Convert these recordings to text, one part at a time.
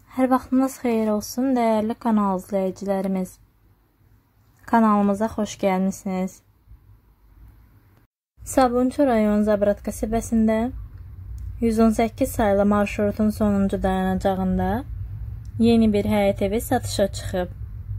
Hər vaxtınız xeyir olsun, dəyərli kanal izləyicilərimiz. Kanalımıza xoş gəlmisiniz. Sabunçu rayon Zabrat qəsəbəsində 118 sayılı marşrutun sonuncu dayanacağında yeni bir həyət evi satışa çıxıb.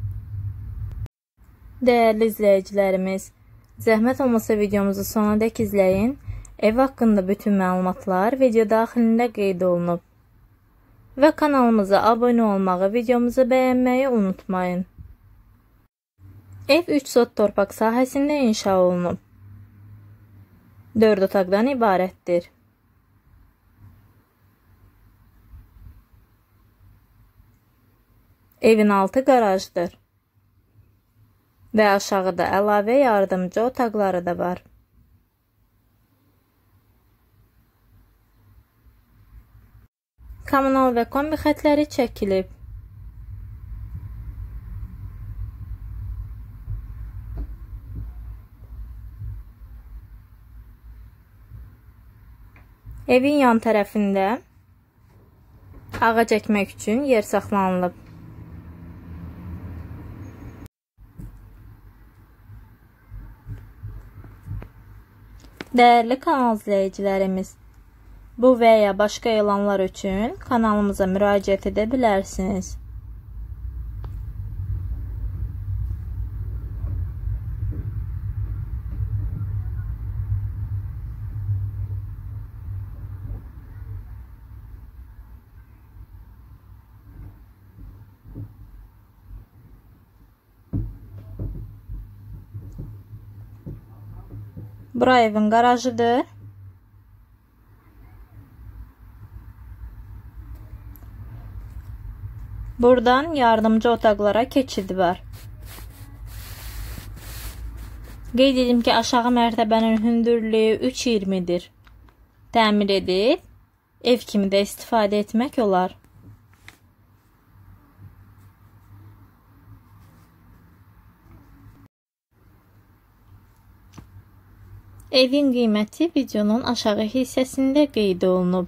Dəyərli izləyicilərimiz, zəhmət olmasa videomuzu sona dək izləyin. Ev haqqında bütün məlumatlar video daxilində qeyd olunub. Və kanalımıza abunə olmağı, videomuzu bəyənməyi unutmayın. Ev 3 sot torpaq sahəsində inşa olunub. 4 otaqdan ibarətdir. Evin altı qarajdır. Və aşağıda əlavə yardımcı otaqları da var. Kommunal və kombi xətləri çəkilib. Evin yan tərəfində ağac əkmək üçün yer saxlanılıb. Dəyərli kanal izləyicilərimiz, bu və ya başqa elanlar üçün kanalımıza müraciət edə bilərsiniz. Bura evin qarajıdır. Buradan yardımcı otaqlara keçid var. Qeyd edim ki, aşağı mərtəbənin hündürlüyü 3.20-dir. Təmir edib, ev kimi də istifadə etmək olar. Evin qiyməti videonun aşağı hissəsində qeyd olunub.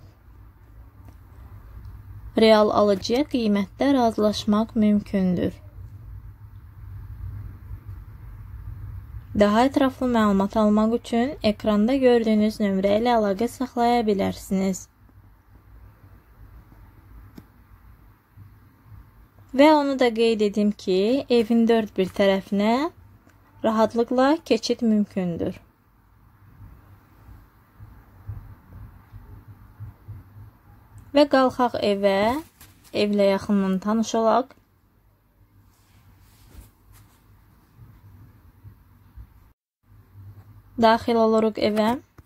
Real alıcıya qiymətdə razılaşmaq mümkündür. Daha ətraflı məlumat almaq üçün ekranda gördüyünüz nömrə ilə əlaqə saxlaya bilərsiniz. Və onu da qeyd edim ki, evin dörd bir tərəfinə rahatlıqla keçid mümkündür. Və qalxaq evə, evlə yaxından tanış olaq. Daxil oluruq evə.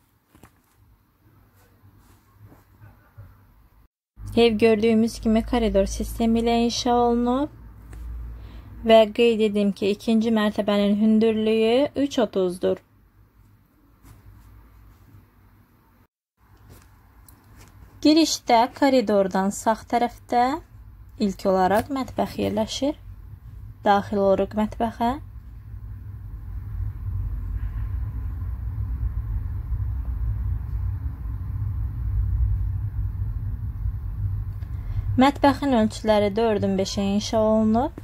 Ev gördüyümüz kimi koridor sistemi ilə inşa olunub. Və qeyd edim ki, ikinci mərtəbənin hündürlüyü 3.30-dur. Girişdə koridordan sağ tərəfdə ilk olaraq mətbəx yerləşir. Daxil oluruq mətbəxə. Mətbəxin ölçüləri 4-ün 5-ə inşa olunub.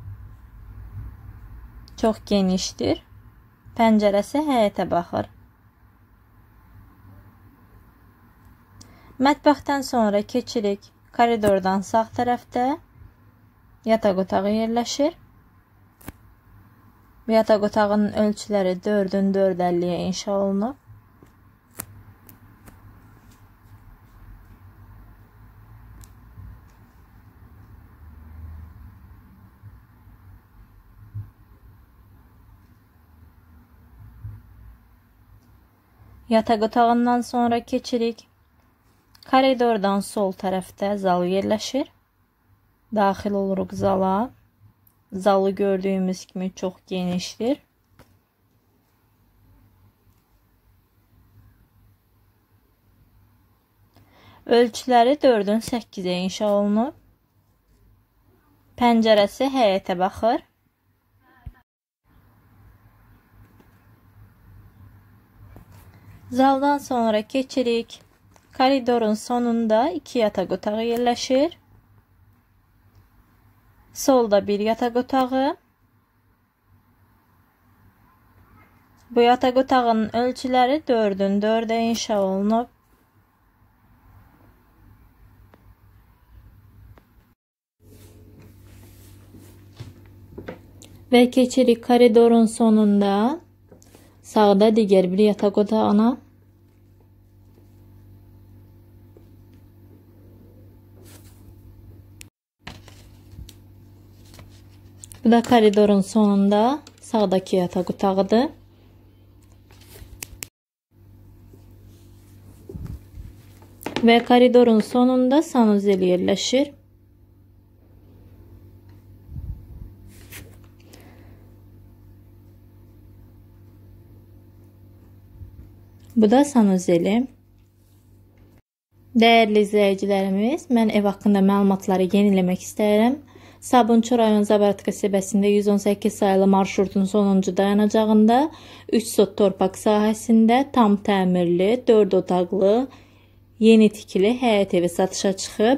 Çox genişdir. Pəncərəsi həyətə baxır. Mətbəxdən sonra keçirik. Koridordan sağ tərəfdə yataq otağı yerləşir. Yataq otağının ölçüləri 4-ün 4.50-yə inşa olunub. Yataq otağından sonra keçirik. Koridordan sol tərəfdə zal yerləşir. Daxil oluruq zala. Zalı gördüyümüz kimi çox genişdir. Ölçüləri 4-ün 8-ə inşa olunub. Pəncərəsi həyətə baxır. Zaldan sonra keçirik. Koridorun sonunda 2 yataq otağı yerləşir. Solda bir yataq otağı. Bu yataq otağının ölçüləri 4'ün 4'e inşa olunub. Və keçirik koridorun sonunda sağda digər bir yataq otağına. Bu da koridorun sonunda sağdaki yataq otağıdır. Və koridorun sonunda sanuzel yerləşir. Bu da sanuzeli. Dəyərli izləyicilərimiz, mən ev haqqında məlumatları yeniləmək istəyirəm. Sabunçu rayon Zabaratka qəsəbəsində 118 sayılı marşrutun sonuncu dayanacağında 3 sot torpaq sahəsində tam təmirli, 4 otaqlı, yeni tikili həyət evi satışa çıxıb.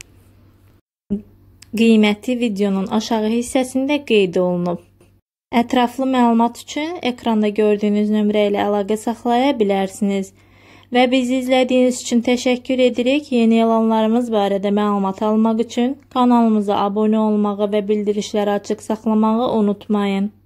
Qiyməti videonun aşağı hissəsində qeyd olunub. Ətraflı məlumat üçün ekranda gördüyünüz nömrə ilə əlaqə saxlaya bilərsiniz. Və bizi izlədiyiniz üçün təşəkkür edirik. Yeni elanlarımız barədə məlumat almaq üçün kanalımıza abunə olmağı və bildirişləri açıq saxlamağı unutmayın.